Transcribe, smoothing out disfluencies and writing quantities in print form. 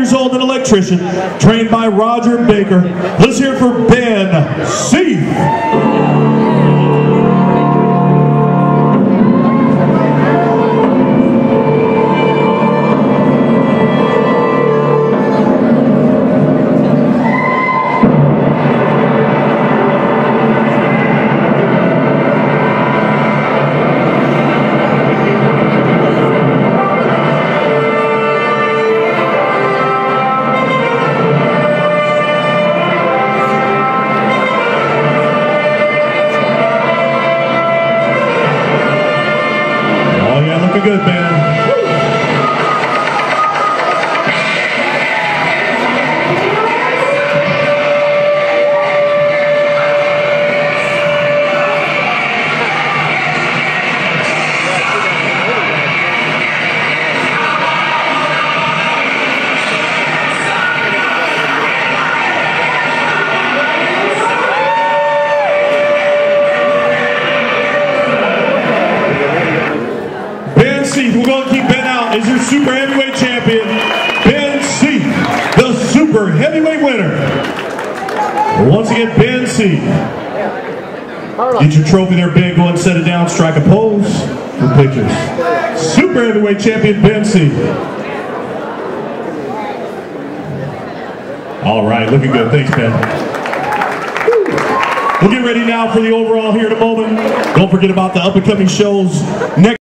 years old, an electrician, trained by Roger Baker. Let's hear it for Ben Seath. Good, man. We're going to keep Ben out as your super heavyweight champion, Ben Seath, the super heavyweight winner. Once again, Ben Seath. Get your trophy there, Ben. Go and set it down. Strike a pose for pictures. Super heavyweight champion, Ben Seath. All right, looking good. Thanks, Ben. We'll get ready now for the overall here in a moment. Don't forget about the up-and-coming shows next.